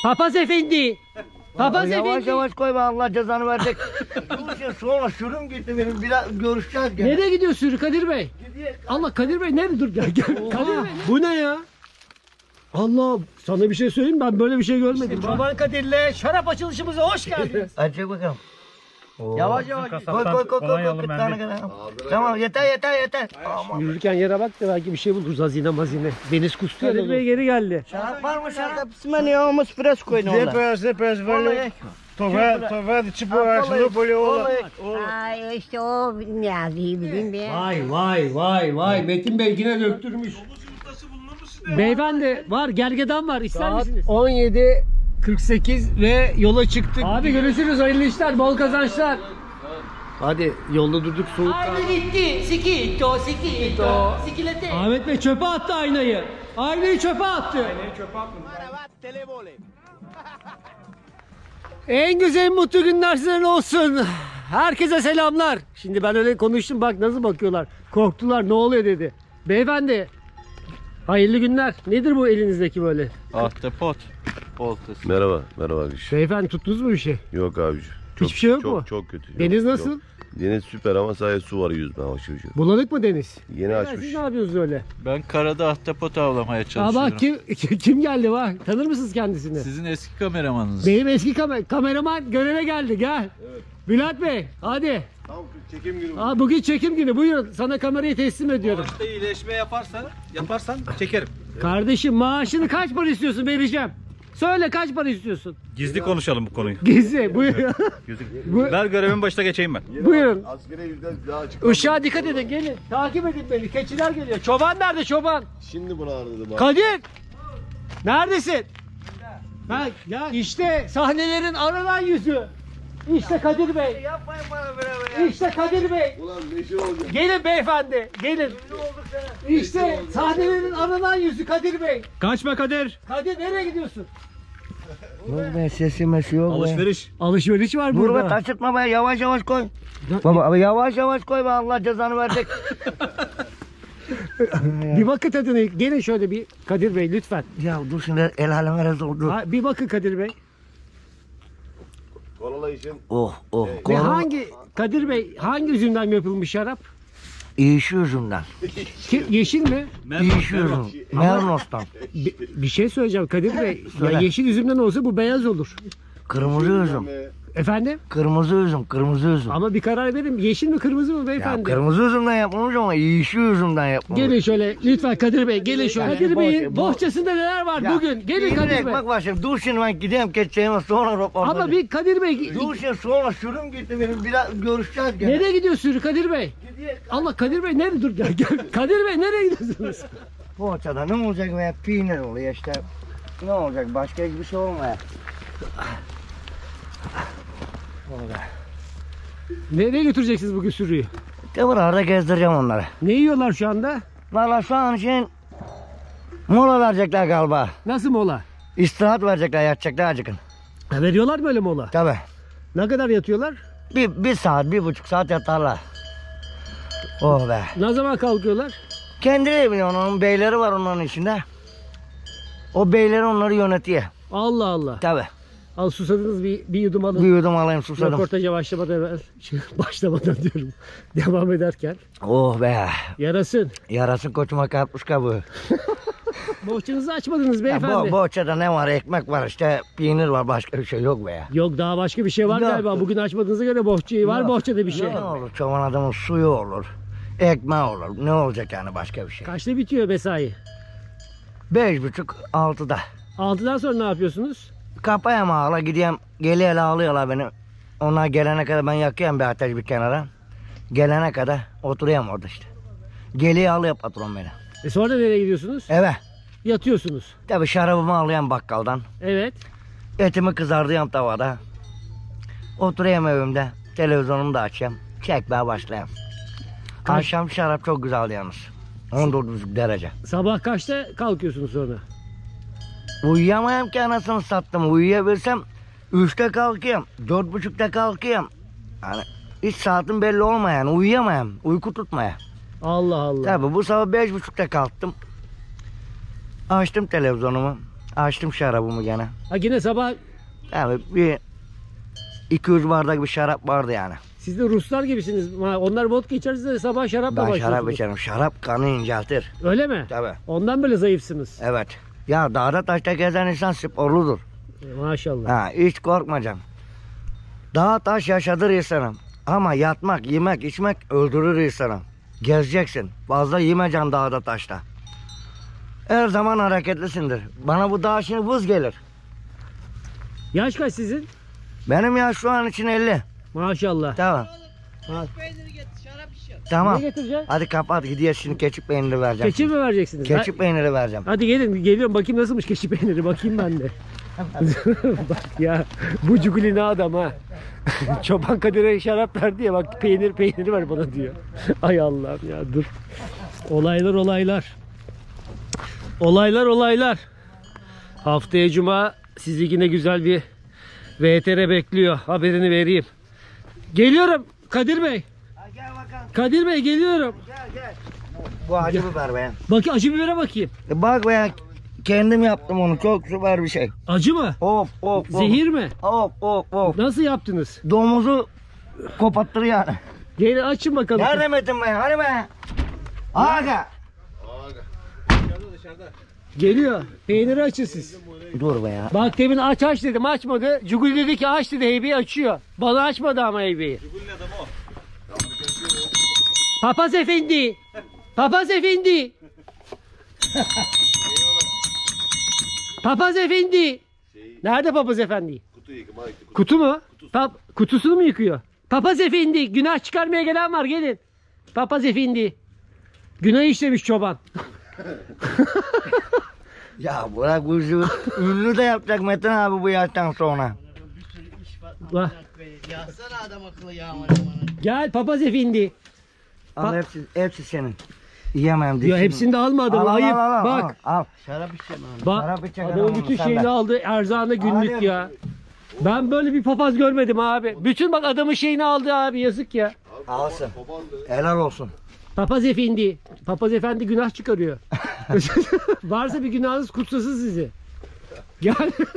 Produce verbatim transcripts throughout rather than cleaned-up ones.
Papaz efendi. Papaz yavaş efendi. yavaş koy be, Allah cezanı verecek. Dur şey sonra sürüm gitti benim, biraz görüşeceğiz gene. Nereye gidiyor sürü Kadir Bey? Gidiyor. Allah Kadir Bey nerede dur gel gel. Kadir Bey bu ne ya? Allah sana bir şey söyleyeyim ben böyle bir şey görmedim. İşte Çoban Kadir'le şarap açılışımıza hoş geldiniz. Hadi çek bakalım. Oo. Yavaş yavaş koy koy koy koy koy tane kadar. Tamam yeter yeter yeter. Aman. Yürürken yere bak da belki bir şey buluruz hazine mazine. Deniz kustu ya. Kadir Bey geri geldi. Şarap var mı şarap? Bismillah ama espresso koyun ona. Depois, depois, velho. Tô vendo, tô vendo, tipo, acho que Napoleon. Ay işte o Niyazi'yi bileyim be. Vay vay vay vay Metin Bey yine döktürmüş. Beyefendi var gergedan var ister Saat misiniz? on yedi kırk sekiz ve yola çıktık. Abi görüşürüz hayırlı işler bol kazançlar. Hadi yolda durduk soğuk. Ayna gitti sikito sikito sikilete. Ahmet Bey çöpe attı aynayı. Aynayı çöpe attı. Aynayı çöpe attı. En güzel mutlu günler sizin olsun. Herkese selamlar. Şimdi ben öyle konuştum bak nasıl bakıyorlar. Korktular ne oluyor dedi. Beyefendi hayırlı günler. Nedir bu elinizdeki böyle? Ahtapot oltası. Merhaba, merhaba abici. Beyefendi tuttunuz mu bir şey? Yok abici. Çok, Hiçbir şey yok çok, mu? Çok kötü. Deniz Yok, nasıl? yok. Deniz süper ama sadece su var yüzme aşırı. Bulanık mı deniz? Yeni Ya açmış. siz ne yapıyorsunuz öyle? Ben karada ahtapot avlamaya Aa çalışıyorum. bak kim, kim geldi bak. Tanır mısınız kendisini? Sizin eski kameramanınız. Benim eski kamer kameraman göreve geldi gel. Evet. Bülent Bey hadi. Tamam, çekim günü. Aa, bugün çekim günü buyurun sana kamerayı teslim ediyorum. İşte iyileşme yaparsan, yaparsan çekerim. Kardeşim maaşını kaç para istiyorsun vereceğim. Söyle kaç para istiyorsun? Gizli konuşalım bu konuyu. Gizli buyurun. Bu, Ver görevin başına geçeyim ben. buyurun. Askere yüzden daha çık. Işığa dikkat edin gelin. Takip edin beni. Keçiler geliyor. Çoban nerede çoban? Şimdi bunu aradı bak. Kadir. Neredesin? Ha, ya işte sahnelerin aranan yüzü. İşte Kadir Bey. Yapmayın bana böyle be. İşte Kadir Bey. Ulan meşhur olacak. Gelin beyefendi. Gelin. İşte sahnelerin aranan yüzü Kadir Bey. Kaçma Kadir. Kadir nereye gidiyorsun? Dur be sesi mesi yok be. Alışveriş. Alışveriş var Dur be burada. taşıtma be, yavaş yavaş koy. Baba abi yavaş yavaş koy be, Allah cezanı verecek. Bir bakın tadına. Gelin şöyle bir Kadir Bey lütfen. Ya dur şimdi el aleme rezil oldu. Ha, bir bakın Kadir Bey. Korola için. Oh oh. Ve Konu hangi Kadir Bey hangi üzümden yapılmış şarap? İyişi yüzümden. Ki, yeşil mi? İyişi yüzüm. Mernos'tan. Bir, bir şey söyleyeceğim Kadir Bey. Ya Söyle. yeşil üzümden olsa bu beyaz olur. Kırmızı üzüm. Efendim? Kırmızı üzüm, kırmızı üzüm. Ama bir karar verin. Yeşil mi kırmızı mı Ya beyefendi? kırmızı üzümden yapılmış ama iyişi üzümden yapılmış. Gelin şöyle lütfen Kadir Bey gelin şöyle. Kadir Bey'in boş- bohçasında neler var Ya, bugün? Gelin bir Kadir Bey. ekmek var şimdi. Dur şimdi ben gideyim geçeceğime sonra röportaj. Ama bir Kadir Bey Dur şimdi sonra sürüm gitti benim, biraz görüşeceğiz gene. nereye gidiyor sürü Kadir Bey? Gidiyor. Allah Kadir Bey nereye dur gel gel. Kadir Bey nereye gidiyorsunuz? Poğaçada ne olacak veya peynir oluyor işte. Ne olacak, başka hiçbir şey olmuyor. Orada. Nereye götüreceksiniz bugün sürüyü? De buralarda gezdireceğim onları. Ne yiyorlar şu anda? Valla şu an için mola verecekler galiba. Nasıl mola? İstirahat verecekler, yatacaklar acıkın. Ha, veriyorlar böyle mola. Tabi. Ne kadar yatıyorlar? Bir, bir saat, bir buçuk saat yatarlar. Oh be. Ne zaman kalkıyorlar? Kendileri biliyor, onun beyleri var onların içinde. O beyleri onları yönetiyor. Allah Allah. Tabi. Al susadınız bir, bir yudum alın. Bir yudum alayım, susadım. Röportaja başlamadan evvel, başlamadan diyorum, devam ederken. Oh be. Yarasın. Yarasın koçuma kalkmış kabuğu. Bohçanızı açmadınız Ya beyefendi. bu bohçada ne var? Ekmek var işte, peynir var, başka bir şey yok be ya. Yok daha başka bir şey var Yok. galiba. Bugün açmadığınıza göre bohçayı var Yok. bohçada bir şey. Ne olur, çoban adamın suyu olur. Ekmeği olur. Ne olacak yani başka bir şey? Kaçta bitiyor mesai? Beş buçuk, altıda. Altıdan sonra ne yapıyorsunuz? Kapayım ağla gideyim. Geliyorlar alıyorlar beni. Onlar gelene kadar ben yakıyorum bir ateş bir kenara. Gelene kadar oturuyorum orada işte. Geliyor alıyor patron beni. E sonra nereye gidiyorsunuz? Eve. Yatıyorsunuz. Tabi şarabımı alıyorum bakkaldan. Evet. Etimi kızartıyorum tavada. Oturuyorum evimde. Televizyonumu da açıyorum. Çekmeye başlayayım. Akşam şarap çok güzel yalnız. on dört buçuk derece. Sabah kaçta kalkıyorsunuz sonra? Uyuyamayayım ki anasını sattım. Uyuyabilsem üçte kalkayım. Dört buçukta kalkayım. Yani hiç saatim belli olmayan. Uyuyamayayım. Uyku tutmaya. Allah Allah. Tabi bu sabah beş buçukta kalktım. Açtım televizyonumu. Açtım şarabımı gene. Ha yine sabah Yani bir iki yüz bardak bir şarap vardı yani. siz de Ruslar gibisiniz. Ha, onlar vodka içerse de sabah şarapla Ben başlıyorsunuz. şarap içerim. Şarap kanı inceltir. Öyle mi? Tabii. Ondan böyle zayıfsınız. Evet. Ya dağda taşta gezen insan sporludur. E, maşallah. Ha, hiç korkmayacağım. Dağ taş yaşadır insanım. Ama yatmak, yemek, içmek öldürür insanım. Gezeceksin. Fazla yemeyeceksin dağda taşta. Her zaman hareketlisindir. Bana bu dağ şimdi vız gelir. Yaş kaç sizin? Benim yaş şu an için elli. Maşallah. Tamam. Ha. Tamam. Ne getireceksin? Hadi kapat gidiyoruz şimdi keçi peyniri vereceğim. Keçi mi vereceksiniz? Keçi Ha- peyniri vereceğim. Hadi gelin geliyorum bakayım nasılmış keçi peyniri bakayım ben de. Bak ya bu cuguli ne adam ha. Çoban Kadir'e şarap verdi ya bak peynir peyniri ver bana diyor. Ay Allah'ım ya dur. Olaylar olaylar. Olaylar olaylar. Haftaya cuma sizi yine güzel bir V T R bekliyor. Haberini vereyim. Geliyorum Kadir Bey. Gel bakalım. Kadir Bey geliyorum. Gel gel. Bu acı biber be. Bak acı bibere bakayım. E bak be. Kendim yaptım onu. Çok süper bir şey. Acı mı? Hop hop hop. Zehir mi? Hop hop hop. Nasıl yaptınız? Domuzu kopattır yani. Gelin açın bakalım. Nerede Metin Bey? Hadi be. Aga. Geliyor. Peyniri açın siz. Dur be ya. Bak demin aç aç dedim açmadı. Cugul dedi ki aç dedi heybeyi açıyor. Bana açmadı ama heybeyi. Cugul'ün adamı o. Papaz efendi. Papaz efendi. Papaz efendi. Nerede papaz efendi? Kutu yıkama gitti. Kutu mu? Pa- kutusunu mu yıkıyor? Papaz efendi. Günah çıkarmaya gelen var gelin. Papaz efendi. Günah işlemiş çoban. Ya bırak bu işi. Ünlü de yapacak Metin abi bu yaştan sonra. Bak, Yazsana adam akıllı ya. gel papaz efendi. Al Bak. hepsi, hepsi senin. Yiyemem. Ya dişim. hepsini de alma adamı Al, al, ayıp. al, al, Bak. Al. al. Şarap içeceğim abi. Bak Şarap içecek adamın adamım, bütün sen şeyini de. aldı erzağında günlük Hadi. ya. Ben böyle bir papaz görmedim abi. Bütün bak adamın şeyini aldı abi yazık ya. Alsın. Helal olsun. Papaz efendi. Papaz efendi günah çıkarıyor. Varsa bir günahınız kutsasın sizi. Gel.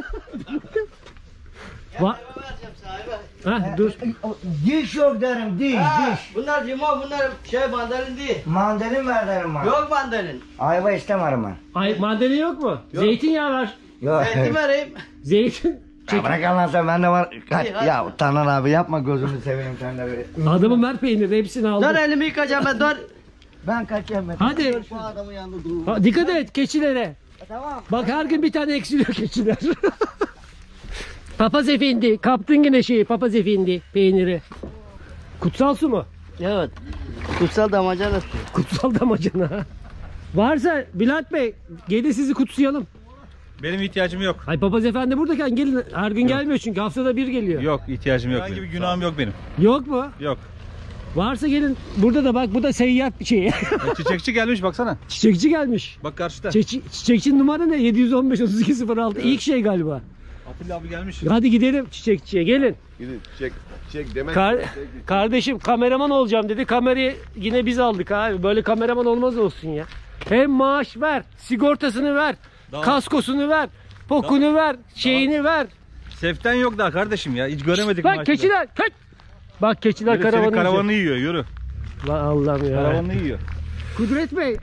Va Vereceğim sahibi. ha, dur. Diş yok derim diş diş. Bunlar limon, bunlar şey mandalin değil. Mandalin ver derim bana. Yok mandalin. Ayva istemerim ben. Ay mandalina yok mu? Zeytinyağı var. Yok. Zeytin vereyim. Zeytin. Ya bırak Allah sen bende var. Kaç. İyi, hadi. Ya Taner abi yapma gözünü seveyim sen de böyle. Adamın ver peyniri hepsini aldı. Dur elimi yıkayacağım ben dur. Ben kaçayım Metin. Hadi. Bu adamın yanında dur. Ha, dikkat et keçilere. Tamam. Bak her gün bir tane eksiliyor keçiler. Papaz efendi. Kaptın yine şeyi papaz efendi peyniri. Kutsal su mu? Evet. Kutsal damacana su. Kutsal damacana. Varsa Bülent Bey gelin sizi kutsayalım. Benim ihtiyacım yok. Ay papaz efendi buradayken gelin. Her gün gelmiyor çünkü haftada bir geliyor. Yok ihtiyacım yok. Herhangi bir günahım yok benim. Yok mu? Yok. Varsa gelin. Burada da bak bu da seyyar bir şey. E, çiçekçi gelmiş baksana. Çiçekçi gelmiş. Bak karşıda. Çiçekçi, çiçekçinin numara ne? yedi yüz on beş otuz iki sıfır altı. İlk şey galiba. Atilla abi gelmiş. Hadi gidelim çiçekçiye gelin. Gidin çek. Çek demek. Kar- çek. kardeşim kameraman olacağım dedi. Kamerayı yine biz aldık abi. Böyle kameraman olmaz olsun ya. Hem maaş ver, sigortasını ver, Daha- kaskosunu ver, pokunu ver, şeyini ver. Seften yok daha kardeşim ya. Hiç göremedik Bak maaşını. keçiler, kaç. Bak keçiler Yürü, senin karavanı. karavanı yiyecek. yiyor yürü. Lan Allah'ım ya. Karavanı yiyor. Kudret Bey.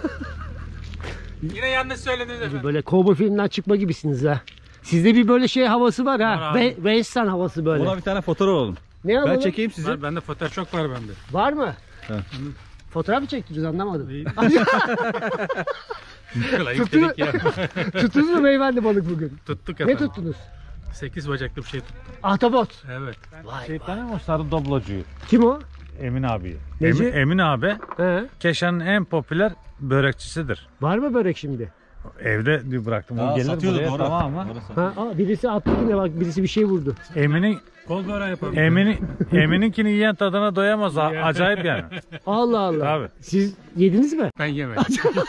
Yine yanlış söylediniz efendim. Böyle kovboy filmden çıkma gibisiniz ha. Sizde bir böyle şey havası var ha. Var abi. Ve Western havası böyle. Ona bir tane fotoğraf alalım. Ne alalım? Ben çekeyim sizi. Var, bende fotoğraf çok var bende. Var mı? Ha. Fotoğraf mı çektiniz anlamadım. Kolay Tuttu- dedik ya. Tuttunuz mu beyefendi balık bugün? Tuttuk Ne efendim. tuttunuz? Sekiz bacaklı bir şey tuttuk. Ahtapot. Evet. Şey tanıyor musun sarı doblocuyu? Kim o? Emin abi. Neci? Emin, Emin abi He. Keşan'ın en popüler börekçisidir. Var mı börek şimdi? Evde bıraktım. Aa, O gelir satıyordu, buraya doğru. tamam mı? Doğru. Ha, aa, birisi attı yine bak birisi bir şey vurdu. Emin'in Kol böreği yapalım. Emin'in Emin'inkini yiyen tadına doyamaz. A- Acayip yani. Allah Allah. Tabii. Siz yediniz mi? Ben yemedim.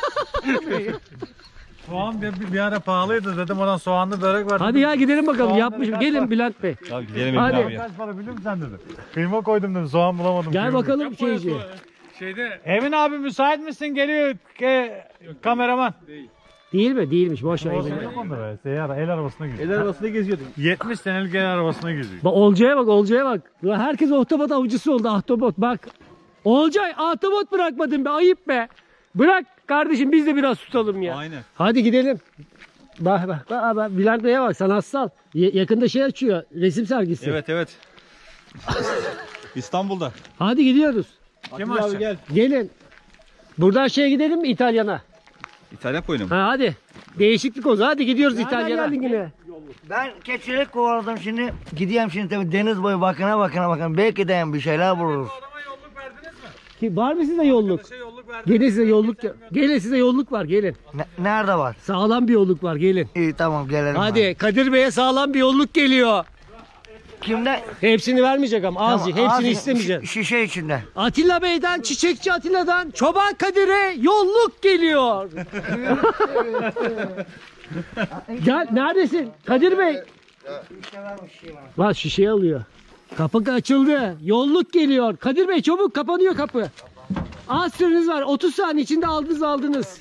Soğan bir, bir ara pahalıydı dedim oradan soğanlı börek var. Hadi ya gidelim bakalım. Soğanları Yapmış. kaç Gelin var? Bülent Bey. Abi gidelim Hadi. Emin abi ya. Kaç para biliyor musun sen dedi. Kıyma koydum dedim soğan bulamadım. Gel kıyma. bakalım şeyci. Şeyde Emin abi müsait misin? Geliyor e, kameraman. Değil mi? Değilmiş. Boş ver. Olsun yapmadı be. Seyyar el arabasına geziyor. El arabasında geziyordun. yetmiş senelik el arabasına geziyor. Bak Olcay'a bak, Olcay'a bak. Ulan herkes ahtapot avcısı oldu, ahtapot. Bak. Olcay, ahtapot bırakmadın be, ayıp be. Bırak kardeşim, biz de biraz tutalım ya. Aynen. Hadi gidelim. Bak bak bak, bak Bülent Bey'e bak, sanatsal. Y- yakında şey açıyor, resim sergisi. Evet evet. İstanbul'da. Hadi gidiyoruz. Kim Atilla abi açacak? gel. Gelin. Buradan şeye gidelim mi, İtalyan'a? İtalyan oyunu mu? Ha hadi. Değişiklik o zaman. Hadi gidiyoruz İtalyan'a. Yine. Ben keçilik kovaladım şimdi. Gideyim şimdi tabii deniz boyu bakına bakına bakına. Belki de bir şeyler buluruz. Adama yolluk verdiniz mi? Ki var mı size yolluk? Şey yolluk verdiniz. Gelin size yolluk. Gelin size yolluk var, gelin. Ne- nerede var? Sağlam bir yolluk var, gelin. İyi tamam gelelim. Hadi Kadir Bey'e sağlam bir yolluk geliyor. Kimde? Hepsini vermeyecek ama azıcık. Tamam, Hepsini ağzı- istemeyecek. şi- Şişe içinde. Atilla Bey'den, Çiçekçi Atilla'dan Çoban Kadir'e yolluk geliyor. Gel, neredesin? Kadir Bey. Bak şişeyi alıyor. Kapı açıldı. Yolluk geliyor. Kadir Bey çabuk, kapanıyor kapı. Az süreniz var. otuz saniye içinde aldınız aldınız.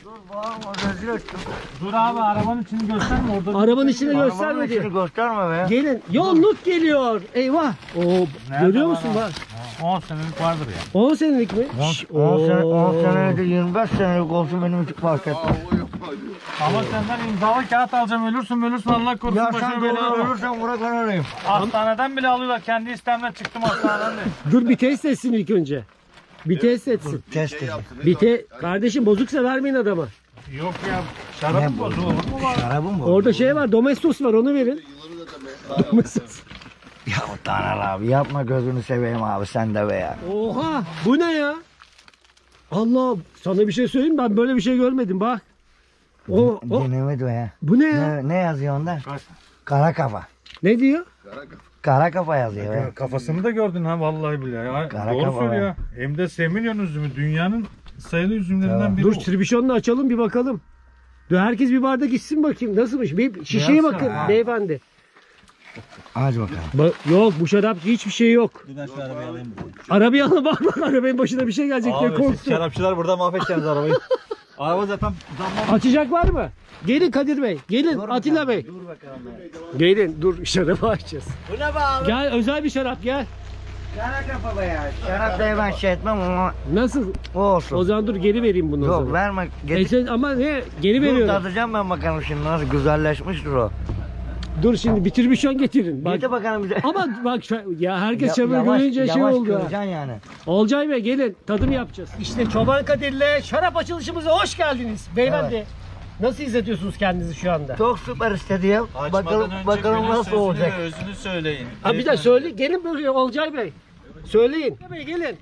Dur abi arabanın içini gösterme orada. Arabanın içini Arabanın göstermedi. içini gösterme be. Gelin. Yolluk geliyor. Eyvah. Oo, görüyor musun var bak. on senelik vardır ya. on senelik mi? Şş, on sene, on oo. senelik de yirmi beş senelik olsun benim için fark etmez. Ama senden imzalı kağıt alacağım, ölürsün ölürsün Allah korusun Ya başına sen bela doğru alma. ölürsen bırak ben öleyim. Hastaneden bile alıyorlar, kendi istemle çıktım hastaneden de. Dur bir test etsin ilk önce. Bir test etsin. Test edin. Bir te kardeşim, bozuksa vermeyin adama. Yok ya, şarabım bozuldu olur mu var? Şarabım bu. Orada şey var, domestos var, onu verin. Domestos. Ya Taner abi yapma gözünü seveyim abi sen de be ya. Oha, bu ne ya? Allah, sana bir şey söyleyeyim mi? Ben böyle bir şey görmedim bak. O, o, Dinlemedi be ya. bu ne ya? Ne, ne yazıyor onda? Kara kafa. Ne diyor? Kara kafa yazıyor be. Kafasını da gördün ha vallahi billahi. Ya, Kara doğru kafa söylüyor. Hem de Semilyon üzümü dünyanın sayılı üzümlerinden biri. Dur, o. tribüşonunu açalım bir bakalım. Dur, herkes bir bardak içsin bakayım nasılmış. Bir şişeye Biraz bakın ha. beyefendi. Hadi bakalım. Ba- yok, bu şarap hiçbir şey yok. Bir şu arabayı alayım. Arabayı alın, bak bak, arabanın başına bir şey gelecek diye Abi siz korktum. şarapçılar burada mahvedeceksiniz arabayı. Araba zaten damla. Açacak var mı? Gelin Kadir Bey. Gelin Atilla Bey. Dur bakalım be. Gelin, dur şarabı açacağız. Bu ne be abi? Gel, özel bir şarap gel. Kara kafa be ya. Şarap da ben şey etmem ama Nasıl? o olsun. O zaman dur, geri vereyim bunu o Yok zaman. verme. E Getir. sen, ama ne? Geri Dur veriyorum. tadacağım ben bakalım şimdi nasıl güzelleşmiştir o. Dur şimdi bitirmişken getirin. Bak. Getir bakalım bize. Ama bak şu- ya herkes Ya- çabuk yavaş- görünce şey yavaş oldu. ha. kıracaksın yani. Olcay Bey gelin, tadım yapacağız. İşte Çoban Kadir'le şarap açılışımıza hoş geldiniz. Beyefendi. Nasıl hissediyorsunuz kendinizi şu anda? Çok süper istedi ya. Bakalım bakalım nasıl olacak. Özünü söyleyin. Ha bir de söyle, gelin buraya Olcay Bey. Söyleyin. Bey gelin.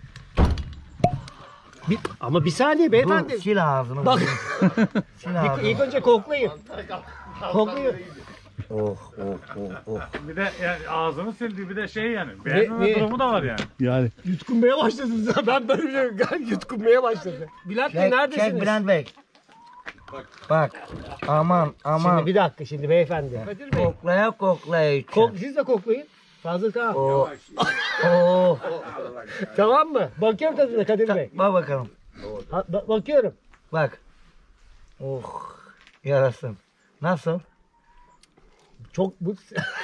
Bir, ama bir saniye beyefendi. Dur sil ağzını. Bak. Sil İlk, ağzını. ilk önce koklayın. Koklayın. Oh oh oh oh. Bir de yani ağzını sildi bir de şey yani. Beğenmeme ne? durumu da var yani. Yani. Yutkunmaya başladınız. Ben böyle bir şey yutkunmaya başladı. Bülent Bey Çek, neredesiniz? çek Bülent Bey. Bak. Aman aman. Şimdi bir dakika şimdi beyefendi. Kadir Bey. Koklaya koklaya içeceğim. Kok, siz de koklayın. Fazla tamam. Oh. Oh. Tamam mı? Bakıyorum tadına Kadir Bey. Bak bakalım. Ha, ba- bakıyorum. Bak. Oh. Yarasın. Nasıl? Çok bu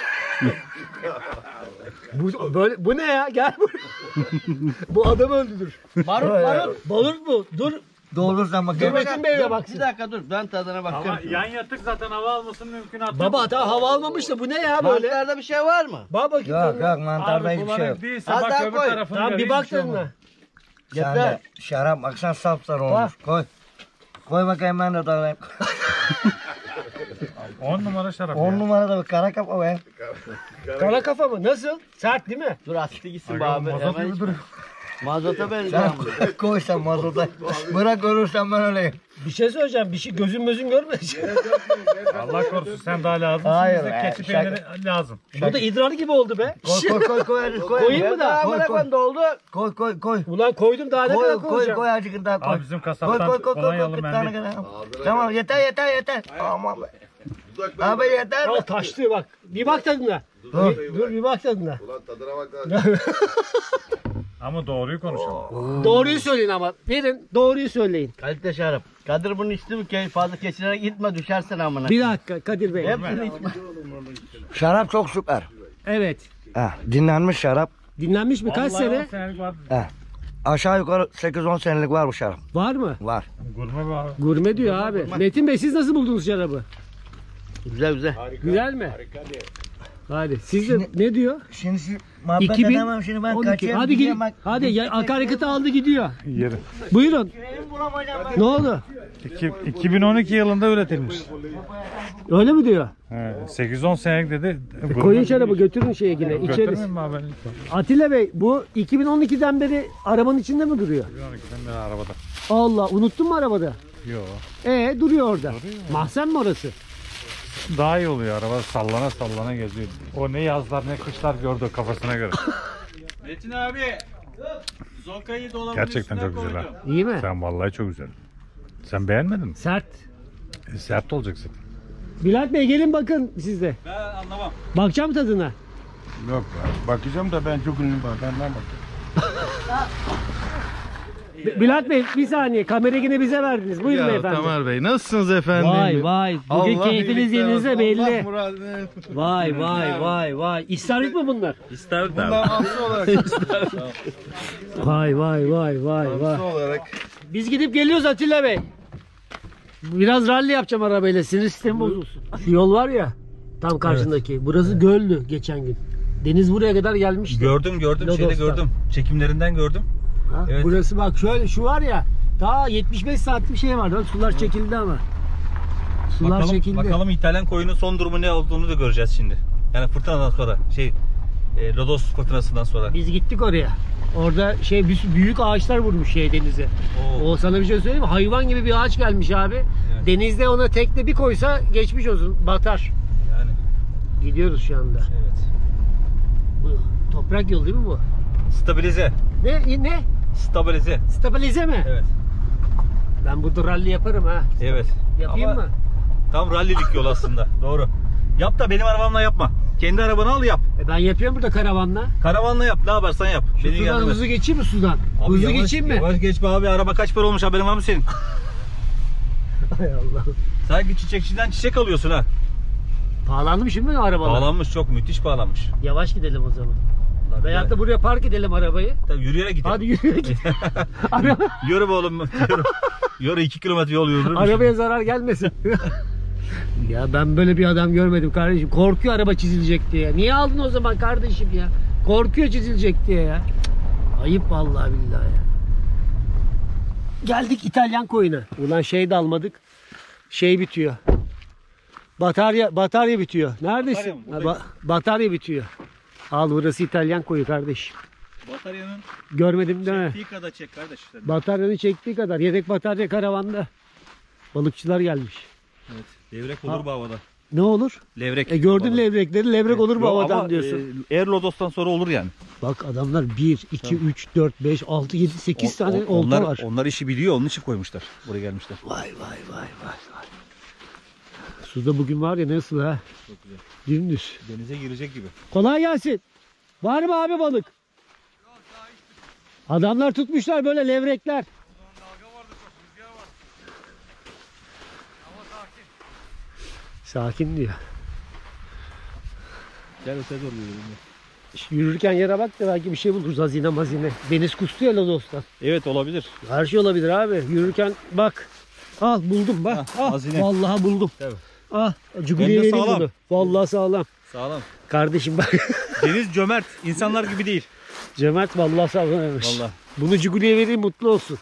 bu böyle bu ne ya? Gel buraya. Bu adam öldürür. Barut barut. Barut bu. Dur. Doldursan Dur bakalım. Metin Bey'e baksın. Bir dakika dur ben tadına Ama bakıyorum. yan yatık zaten hava almasının mümkünatı. Baba daha hava almamış da bu ne ya böyle? Mantarda bir şey var mı? Bak bakayım. Yok tadına. yok mantarda Abi hiçbir şey yok. bulanık değilse Az bak daha öbür koy. tarafını Tamam bir göreyim, bak şey olmaz. tadına. Sen de şarap baksan sapsarı olmuş. Koy. Koy bakayım ben de tadayım. on numara şarap On ya. numarada bir kara kafa be. Kara kafa mı? Nasıl? Sert değil mi? Dur asitli gitsin be Aga, abi. mazot Hemen gibi duruyor. mazota benziyor. Sen koy sen mazota. Bırak ölürsen ben öleyim. Bir şey söyleyeceğim. Bir şey gözün gözün görmedi. Allah korusun sen daha lazımsın. Hayır Bize be, keçi şaka. peyniri lazım. Bu da idrar gibi oldu be. Koy koy koy koy. hadi koy. Koyayım mı da? Koy Amına koy. koyayım doldu. Koy koy koy. Ulan koydum daha ne Koy kadar koy koyacağım? koy azıcık daha koy. Abi bizim Koy kasaptan koy koy koy Polonyalı koy bir mendil. tane kadar. Tamam yeter yeter yeter. Aman be. Abi yeter Al be. taştı bak. Bir bak tadına. Dur. Bir, dur bir bak tadına. Ulan tadına bak lan. Ama doğruyu konuşalım. Doğruyu söyleyin ama. Verin doğruyu söyleyin. Kalite şarap. Kadir bunu içti mi ki fazla kesirerek gitme düşersin amına. Bir dakika Kadir Bey. Hepsini içme. Şarap çok süper. Evet. Heh, dinlenmiş şarap. Dinlenmiş mi? Kaç Vallahi sene? on senelik var. Heh. Aşağı yukarı sekiz on senelik var bu şarap. Var mı? Var. Gurme var. Gurme diyor abi. Metin Bey siz nasıl buldunuz şarabı? Güzel güzel. Güzel mi? Hadi. Siz de ne diyor? Şimdi iki bin on iki. Hadi gidin. Hadi ya, akaryakıtı aldı gidiyor. Yeri. Buyurun. Ne oldu? İki- iki bin on iki yılında üretilmiş. Öyle mi diyor? He, sekiz on senelik dedi. E, koyun şarabı götürün şeye yine içeriz. Götürmeyeyim mi abi? Atilla Bey bu iki bin on ikiden beri arabanın içinde mi duruyor? iki bin on ikiden beri arabada. Allah unuttun mu arabada? Yok. Ee duruyor orada. Mahzen mi orası? Daha iyi oluyor araba sallana sallana geziyor. O ne yazlar ne kışlar gördü kafasına göre. Metin abi. Zonkayı dolabın Gerçekten üstüne çok güzel ha. koydum. İyi mi? Sen vallahi çok güzel. Sen beğenmedin mi? Sert. E, sert olacaksın. Bülent Bey gelin bakın siz de. Ben anlamam. Bakacağım tadına. Yok ya. Bakacağım da ben çok ünlü var. Benden bakacağım. B- Bülent Bey bir saniye kamera yine bize verdiniz. Buyurun beyefendi. Tamer Bey nasılsınız efendim? Vay vay. Bugün Allah keyfiniz iyilikler yerinizde olsun. belli. Allah muradını- Vay vay vay vay. İstavrit mi bunlar? İstavrit Bunlar abi. hamsi olarak. Vay vay vay vay vay. hamsi olarak. Biz gidip geliyoruz Atilla Bey. Biraz ralli yapacağım arabayla sinir sistemi bozulsun. Şu yol var ya tam karşındaki. Burası göldü geçen gün. Deniz buraya kadar gelmişti. Gördüm gördüm şeyde Lodos'ta. gördüm. Çekimlerinden gördüm. Ha, Evet. Burası bak şöyle şu var ya daha yetmiş beş saatlik bir şey var lan sular çekildi ama. Sular Bakalım, çekildi. bakalım İtalyan koyunun son durumu ne olduğunu da göreceğiz şimdi. Yani fırtınadan sonra şey e, Lodos fırtınasından sonra. Biz gittik oraya. Orada şey bir- büyük ağaçlar vurmuş şey denize. Oo. O sana bir şey söyleyeyim mi? Hayvan gibi bir ağaç gelmiş abi. Evet. Denizde ona tekne bir koysa geçmiş olsun batar. Yani Gidiyoruz şu anda. evet. Bu toprak yolu değil mi bu? Stabilize. Ne ne? Stabilize. Stabilize mi? Evet. Ben burada rally yaparım ha. Evet. Yapayım Ama mı? tam rallilik yol aslında. Doğru. Yap da benim arabamla yapma. Kendi arabanı al yap. E ben yapıyorum burada karavanla. Karavanla yap. Ne yaparsan yap. Şu Beni sudan yanına- hızlı geçeyim mi sudan? Abi hızlı yavaş- geçeyim mi? Yavaş geç be abi. Araba kaç para olmuş haberin var mı senin? Hay Allah. Sanki çiçekçiden çiçek alıyorsun ha. Pahalandı mı şimdi arabalar? Bağlanmış çok müthiş bağlanmış. Yavaş gidelim o zaman. Veyahut da buraya park edelim arabayı. Tabii yürüyerek gidelim. Hadi yürü git. Araba, Yürü be oğlum. Yürü. Yürü iki kilometre yol yürür. arabaya zarar gelmesin. Ya ben böyle bir adam görmedim kardeşim. Korkuyor araba çizilecek diye. Niye aldın o zaman kardeşim ya? Korkuyor çizilecek diye ya. Ayıp vallahi billahi ya. Geldik İtalyan koyuna. Ulan şey de almadık. Şey bitiyor. Batarya batarya bitiyor. Neredesin? Batarya mı? Ha, ba- batarya bitiyor. Al burası İtalyan koyu kardeşim. Bataryanın Görmedim değil mi? çektiği kadar çek kardeş. Bataryanın çektiği kadar. Yedek batarya karavanda. Balıkçılar gelmiş. Evet. Levrek olur bu havada. Ne olur? Levrek. E gördün Balık. levrekleri. Levrek olur mu Yo, havadan ama, diyorsun. E, Air Lodos'tan sonra olur yani. Bak adamlar bir, iki, üç, dört, beş, altı, yedi, sekiz O- tane o- olta onlar, var. Onlar işi biliyor onun için koymuşlar. Buraya gelmişler. Vay vay vay vay vay. Suda bugün var ya nasıl ha? Çok güzel. Dümdüz. Denize girecek gibi. Kolay gelsin. Var mı abi balık? Adamlar tutmuşlar böyle levrekler. Sakin diyor. Gel öte doğru yürüyelim. Yürürken yere bak da belki bir şey buluruz hazine mazine. Deniz kustu ya Lodos'tan. Evet olabilir. Her şey olabilir abi. Yürürken bak. Al buldum bak. Ha, Ah, hazine. vallahi buldum. Tabii. Ah, Cugulye'ye Hem de vereyim sağlam. bunu. Vallahi sağlam. Sağlam. Kardeşim bak. Deniz cömert. İnsanlar gibi değil. Cömert vallahi sağlammış. Vallahi. Bunu Cugulye'ye vereyim mutlu olsun.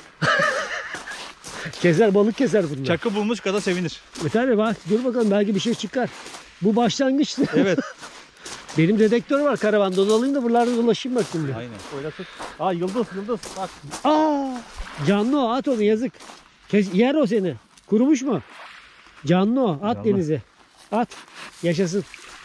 Keser balık keser bunlar. Çakı bulmuş kadar sevinir. E tabii bak dur bakalım belki bir şey çıkar. Bu başlangıçtı. Evet. Benim dedektör var karavanda onu alayım da buralarda dolaşayım bakayım bir. Aynen. Öyle tut. Aa yıldız yıldız. Bak. Aa, canlı o at onu yazık. Kes, yer o seni. Kurumuş mu? Canlı o at Canlı. denize. At yaşasın.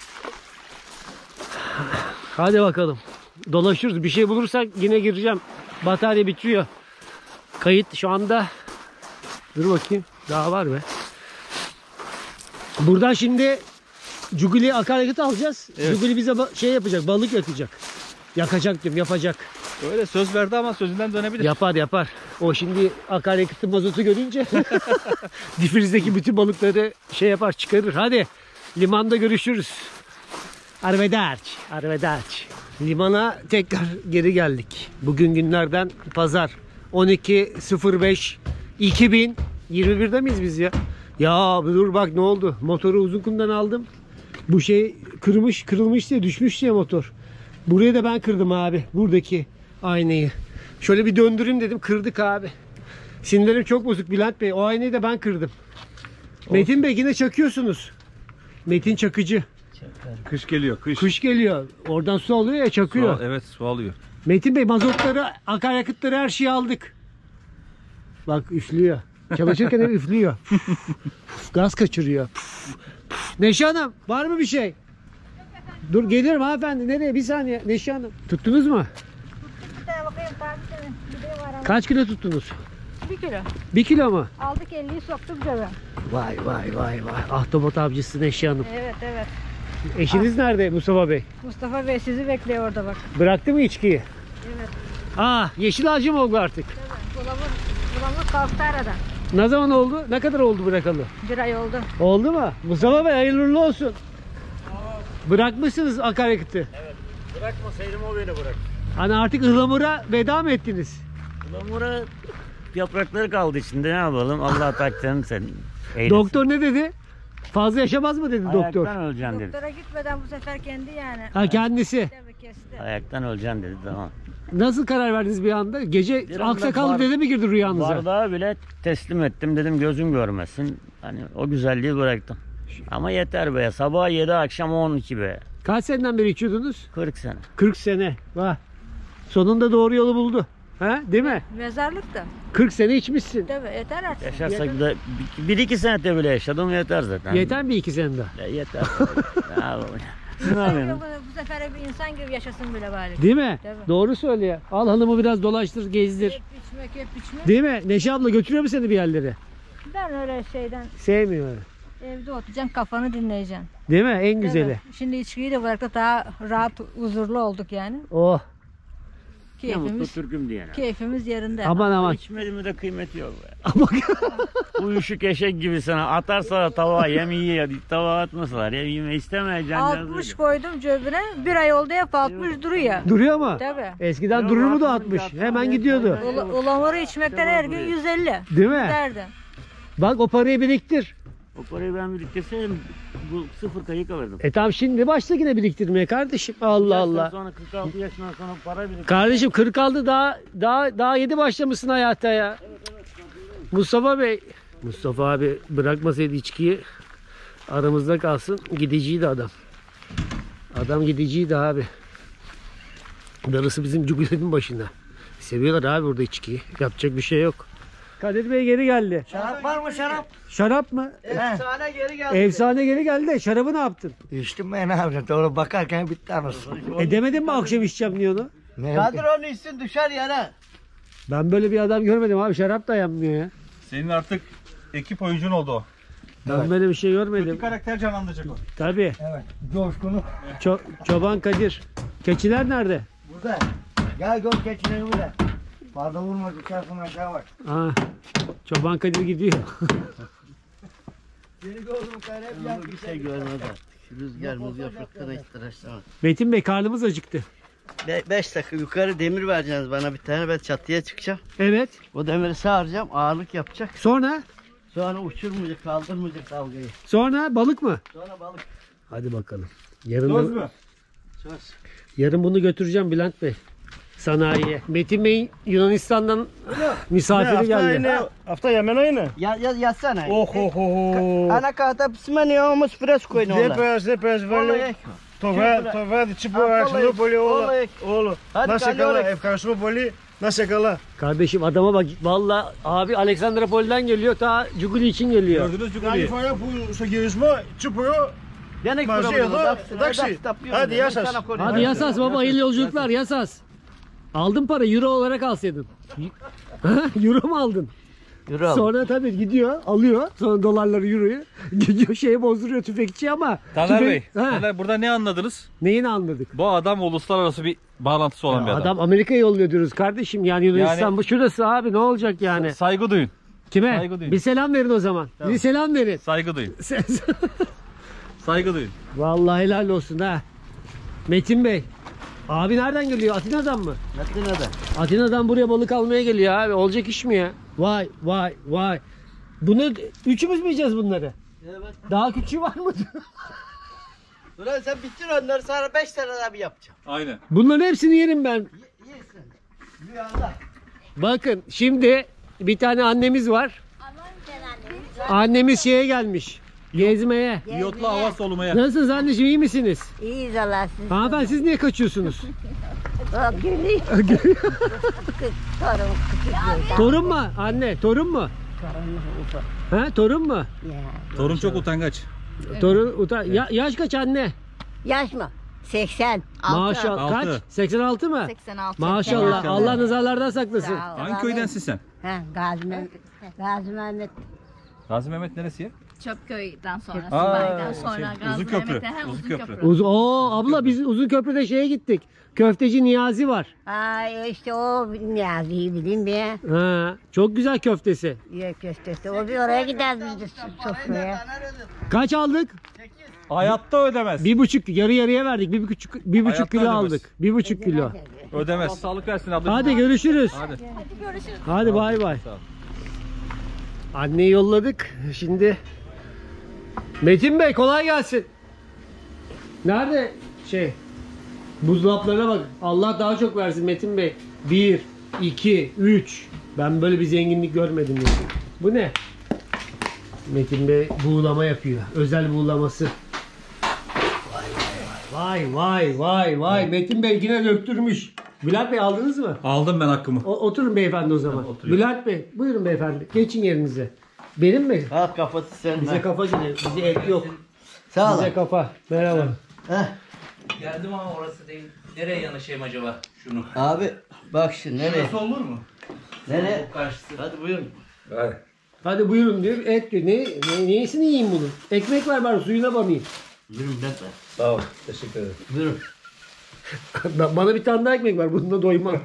Hadi bakalım. Dolaşıyoruz. Bir şey bulursak yine gireceğim. Batarya bitiyor. Kayıt şu anda. Dur bakayım. Daha var be. Buradan şimdi Cuguli akaryakıt alacağız. Evet. Cuguli bize ba- şey yapacak. Balık yakacak. Yakacak diyorum. Yapacak. Öyle söz verdi ama sözünden dönebilir. Yapar yapar. O şimdi akaryakıtı mazotu görünce difrizdeki bütün balıkları şey yapar çıkarır. Hadi limanda görüşürüz. Arrivederci. Arrivederci. Limana tekrar geri geldik. Bugün günlerden pazar. on iki beş iki bin yirmi birde miyiz biz ya? Ya dur bak ne oldu? Motoru Uzunkum'dan aldım. Bu şey kırmış, kırılmış diye düşmüş diye motor. Burayı da ben kırdım abi. Buradaki aynayı. Şöyle bir döndüreyim dedim. Kırdık abi. Sinirlerim çok bozuk Bülent Bey. O aynayı da ben kırdım. Metin Bey yine çakıyorsunuz. Metin çakıcı. Kış geliyor, kış. Kış geliyor. Oradan su alıyor ya çakıyor. Su, evet, su alıyor. Metin Bey mazotları, akaryakıtları her şeyi aldık. Bak üflüyor. Çalışırken hep üflüyor. Gaz kaçırıyor. Neşe Hanım var mı bir şey? Dur gelirim hanımefendi. Nereye? Bir saniye. Neşe Hanım. Tuttunuz mu? Kaç kilo tuttunuz? Bir kilo. Bir kilo mu? Aldık elliyi soktuk cebe. Vay vay vay vay. Ahtapot avcısı Neşe Hanım. Evet evet. Eşiniz nerede Mustafa Bey? Mustafa Bey sizi bekliyor orada bak. Bıraktı mı içkiyi? Evet. Aa, yeşil ağacı mı oldu artık? Evet. Bulamı, bulamı kalktı aradan. Ne zaman oldu? Ne kadar oldu bırakalı? Bir ay oldu. Oldu mu? Mustafa Bey hayırlı uğurlu olsun. Bırakmışsınız akaryakıtı. Evet. Bırakmasaydım o beni bırak. Hani artık ıhlamura veda mı ettiniz? Lamura yaprakları kaldı içinde, ne yapalım? Allah takdirini sen eylesin. Doktor ne dedi? Fazla yaşamaz mı dedi doktor? Ayaktan öleceksin dedi. Doktora gitmeden bu sefer kendi yani. Ha kendisi. Tabii kesti. Ayaktan öleceksin dedi, tamam. Nasıl karar verdiniz bir anda? Gece Bir anda aksakallı bar- dede mi girdi rüyanıza? Bardağı bile teslim ettim, dedim gözüm görmesin. Hani o güzelliği bıraktım. Ama yeter be, sabah yedi akşam on iki be. Kaç seneden beri içiyordunuz? kırk sene. kırk sene. Vah. Sonunda doğru yolu buldu. Ha, değil mi? Mezarlık da. kırk sene içmişsin. Tabii yeter artık. Yaşarsak da bir, bir iki senede bile yaşadım, yeter zaten. Yeter mi iki sene daha? Ya yeter. Ne yapalım? Ne Tabii yapayım? bu, bu sefer bir insan gibi yaşasın bile bari. Değil mi? Tabii. Doğru söylüyor. Al hanımı biraz dolaştır, gezdir. Hep içmek hep içmek. Değil mi? Neşe abla götürüyor mu seni bir yerlere? Ben öyle şeyden Sevmiyor. evde oturacaksın, kafanı dinleyeceksin. Değil mi? En güzeli. Tabii. Şimdi içkiyi de bıraktık, daha rahat, huzurlu olduk yani. Oh. Ne mutlu Keyfimiz, Türk'üm diyene. keyfimiz yerinde. Aman aman. İçmediğimde de kıymeti yok be. Ama Uyuşuk eşek gibi sana atarsa tabağa yem yiyor, tabağa atmasalar yem yeme istemeyeceksin. altmış koydum cebine, bir ay oldu hep altmış duruyor. duruyor mu? Tabii. Eskiden Yok, durur mu da atmadım, altmış? yatmam, Hemen yatmam. gidiyordu. Ula, ulamuru içmekten her gün yüz elli. Değil mi? Derdim. Bak o parayı biriktir. O parayı ben biriktirseydim bu sıfır kayık alırdım. E tamam şimdi başla yine biriktirmeye kardeşim. Allah Yaştan Allah. Sonra kırk altı yaşından sonra para biriktirdim. Kardeşim kırk aldı daha daha daha yedi başlamışsın hayata ya. Mustafa Bey. Mustafa abi bırakmasaydı içkiyi aramızda kalsın, gidiciydi adam. Adam gidiciydi abi. Darısı bizim Cugület'in başına. Seviyorlar abi burada içkiyi. Yapacak bir şey yok. Kadir Bey geri geldi. Şarap var mı şarap? Şarap mı? Efsane geri geldi. Efsane geri geldi de şarabı ne yaptın? İçtim ben abi. Doğru bakarken bitti anasını. E demedin mi akşam içeceğim diye onu? Ne Kadir onu içsin düşer yere. Ben böyle bir adam görmedim abi, şarap dayanmıyor ya. Senin artık ekip oyuncun oldu o. Ben böyle bir şey görmedim. Bir karakter canlandıracak o. Tabii. Evet. Coşkunu. Ço- Çoban Kadir. Keçiler nerede? Burada. Gel gör keçileri buraya. Fazla vurma düşersin aşağı bak. Aa, Çoban Kadir gidiyor. Seni gördüm kaynar Bir şey görmez artık. Rüzgar rüzgar fırtına ittiraşlar. Metin Bey karnımız acıktı. beş dakika yukarı demir vereceksiniz bana bir tane, ben çatıya çıkacağım. Evet. O demiri sağaracağım, ağırlık yapacak. Sonra? Sonra uçurmayacak, kaldırmayacak dalgayı. Sonra balık mı? Sonra balık. Hadi bakalım. Yarın Söz da- mü? Söz. yarın bunu götüreceğim Bülent Bey. Sanayiye. Metin Bey'in Yunanistan'dan misafiri Hafta geldi. aynı. Hafta Yemen aynı. Ya, ya, yazsana. Oh oh oh. Ana kata psmenio fresco in ona. Depes, depes, böyle. Το βα- το βάδι τσιπουράξιμο πολύ όλα. Όλο. Hadi Να σε kalori. καλά. Ευχαριστούμε πολύ. Να σε καλά. Kardeşim adama bak. Valla abi Aleksandropol'den geliyor. Ta Cuguli için geliyor. Gördünüz Την άλλη Cugali'yi. φορά που στο γυρισμό τσίπουρο Denek μαζί programı, εδώ. εντάξει, Εντάξει. εντάξει, Hadi ben yasas. sana konuşayım. Hadi yasas baba, hayırlı yolculuklar yasas. Aldın para, euro olarak alsaydın. Euro mu aldın? Yürü al. Sonra tabii gidiyor, alıyor. Sonra dolarları, euroyu. Gidiyor şeye bozduruyor tüfekçi ama. Taner tüfek- Bey, Ha, Taner, burada ne anladınız? neyini anladık? Bu adam uluslararası bir bağlantısı olan bir adam. Adam Amerika'ya yolluyor diyoruz kardeşim. Yani Yunanistan Yani- bu şurası abi, ne olacak yani? Saygı duyun. Kime? saygı duyun. Bir selam verin o zaman. Bir selam verin. Saygı duyun. Saygı duyun. Vallahi helal olsun ha. Metin Bey. Abi nereden geliyor? Atina'dan mı? Atina'da. Atina'dan buraya balık almaya geliyor abi. Olacak iş mi ya? Vay vay vay. Bunu üçümüz mü yiyeceğiz bunları? Evet. Daha küçüğü var mı? Ulan sen bitir onları, sonra beş tane daha bir yapacağım. Aynen. Bunların hepsini yerim ben. Yesin. Rüyanda. Bakın şimdi bir tane annemiz var. Annemiz şeye gelmiş. Gezmeye. Yotlu hava solumaya. Nasılsınız anneciğim, iyi misiniz? İyiyiz Allah siz. Hanımefendi siz niye kaçıyorsunuz? Bak gülüyor. Torun küçük. Torun mu? Anne torun mu? Torun Ha torun mu? ya. Torun çok utangaç. Torun utan. Ya, yaş kaç anne? Yaş mı? seksen. Maşallah. Altı. Kaç? seksen altı mı? seksen altı. Maşallah. Maşallah. Allah nazarlardan saklasın. Sağ ol. Hangi köydensin sen? Ha, Gazi Mehmet. Gazi Mehmet. Gazi Mehmet neresi ya? Çöpköy'den sonra, Aa, Sibay'dan sonra, şey, Gazi Uzun Köprü. Mehmet'e, he, Uzun Uzun Köprü. Köprü. Uz Oo abla biz Uzunköprü'de şeye gittik. Köfteci Niyazi var. Ay işte o Niyazi'yi bileyim be. Ha, çok güzel köftesi. Ya köftesi. O bir oraya gideriz biz de sofraya. Kaç aldık? Hayatta ödemez. Bir buçuk, yarı yarıya verdik. Bir buçuk, bir buçuk Hayatta kilo ödemez. aldık. Bir buçuk kilo. Ödemez. Allah sağlık versin ablacığım. Hadi görüşürüz. Hadi. Hadi bay bay. Sağ ol. Anneyi yolladık. Şimdi Metin Bey kolay gelsin. Nerede şey? Buzdolaplarına bak. Allah daha çok versin Metin Bey. Bir, iki, üç. Ben böyle bir zenginlik görmedim yani. Bu ne? Metin Bey buğulama yapıyor. Özel buğulaması. Vay vay vay vay. Metin Bey yine döktürmüş. Bülent Bey aldınız mı? Aldım ben hakkımı. O, oturun beyefendi o zaman. Bülent Bey buyurun beyefendi. Geçin yerinize. Benim mi? Ha kafası sen. Bize kafa geliyor. Bize et yok. Sağ ol. Bize kafa. Merhaba. Heh. Geldim ama orası değil. Nereye yanaşayım acaba şunu? Abi bak şimdi nereye? Nasıl olur mu? Nereye? Karşısı. Hadi buyurun. Hadi buyurun diyor. Et diyor. Ne, ne, neyisini yiyeyim bunun? Ekmek ver bari suyuna banayım. Buyurun ben de. Sağ ol. Teşekkür ederim. Buyurun. Bana bir tane daha ekmek ver. Bununla doymam.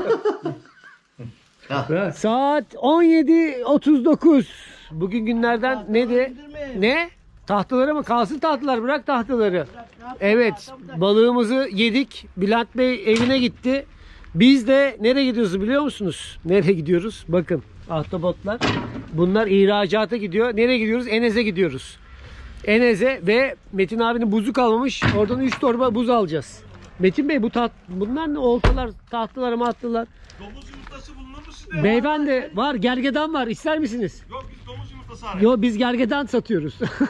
Ha. Ha, Saat on yedi otuz dokuz. Bugün günlerden ne de? Ne? Tahtaları mı? Kalsın tahtalar. Bırak tahtaları. Evet. Balığımızı yedik. Bülent Bey evine gitti. Biz de nereye gidiyoruz biliyor musunuz? Nereye gidiyoruz? Bakın. Ahtapotlar. Bunlar ihracata gidiyor. Nereye gidiyoruz? Enes'e gidiyoruz. Enes'e ve Metin abinin buzu kalmamış. Oradan üç torba buz alacağız. Metin Bey bu taht bunlar ne? Oltalar, tahtalar, mahtalar. Domuz yumurtası bulunur mu sizde? Beyefendi var, gergedan var. İster misiniz? Yok biz domuz yumurtası arıyoruz. Yo biz gergedan satıyoruz.